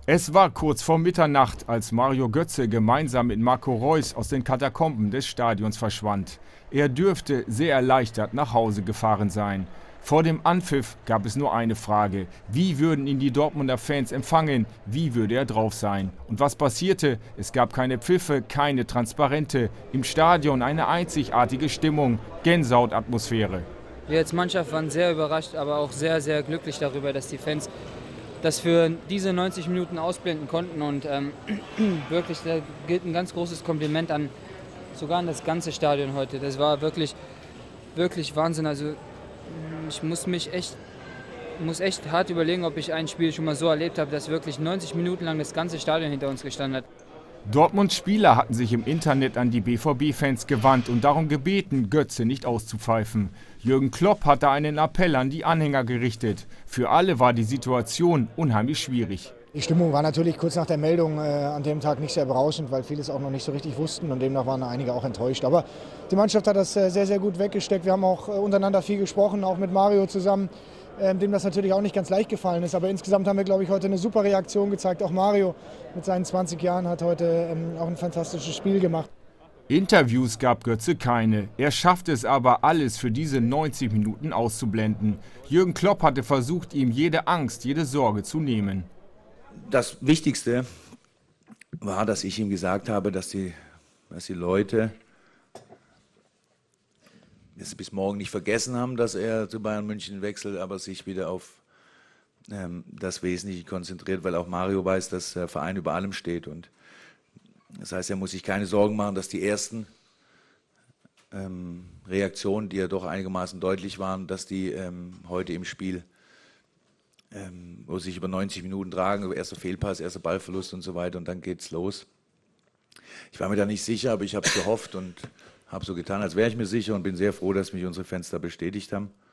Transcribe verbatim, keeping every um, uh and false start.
Es war kurz vor Mitternacht, als Mario Götze gemeinsam mit Marco Reus aus den Katakomben des Stadions verschwand. Er dürfte sehr erleichtert nach Hause gefahren sein. Vor dem Anpfiff gab es nur eine Frage: Wie würden ihn die Dortmunder Fans empfangen? Wie würde er drauf sein? Und was passierte? Es gab keine Pfiffe, keine Transparente. Im Stadion eine einzigartige Stimmung, Gänsehautatmosphäre. Wir als Mannschaft waren sehr überrascht, aber auch sehr, sehr glücklich darüber, dass die Fans das für diese neunzig Minuten ausblenden konnten. Und ähm, wirklich, da gilt ein ganz großes Kompliment an sogar an das ganze Stadion heute. Das war wirklich, wirklich Wahnsinn. Also ich muss mich echt, muss echt hart überlegen, ob ich ein Spiel schon mal so erlebt habe, dass wirklich neunzig Minuten lang das ganze Stadion hinter uns gestanden hat. Dortmunds Spieler hatten sich im Internet an die B V B-Fans gewandt und darum gebeten, Götze nicht auszupfeifen. Jürgen Klopp hatte einen Appell an die Anhänger gerichtet. Für alle war die Situation unheimlich schwierig. Die Stimmung war natürlich kurz nach der Meldung äh, an dem Tag nicht sehr berauschend, weil viele es auch noch nicht so richtig wussten und demnach waren einige auch enttäuscht. Aber die Mannschaft hat das äh, sehr, sehr gut weggesteckt. Wir haben auch äh, untereinander viel gesprochen, auch mit Mario zusammen, äh, dem das natürlich auch nicht ganz leicht gefallen ist. Aber insgesamt haben wir, glaube ich, heute eine super Reaktion gezeigt. Auch Mario mit seinen zwanzig Jahren hat heute ähm, auch ein fantastisches Spiel gemacht. Interviews gab Götze keine. Er schaffte es aber, alles für diese neunzig Minuten auszublenden. Jürgen Klopp hatte versucht, ihm jede Angst, jede Sorge zu nehmen. Das Wichtigste war, dass ich ihm gesagt habe, dass die, dass die Leute es bis morgen nicht vergessen haben, dass er zu Bayern München wechselt, aber sich wieder auf ähm, das Wesentliche konzentriert, weil auch Mario weiß, dass der Verein über allem steht. Und das heißt, er muss sich keine Sorgen machen, dass die ersten ähm, Reaktionen, die ja doch einigermaßen deutlich waren, dass die ähm, heute im Spiel Ähm, wo sich über neunzig Minuten tragen, erster Fehlpass, erster Ballverlust und so weiter und dann geht's los. Ich war mir da nicht sicher, aber ich habe es gehofft und habe so getan, als wäre ich mir sicher und bin sehr froh, dass mich unsere Fans da bestätigt haben.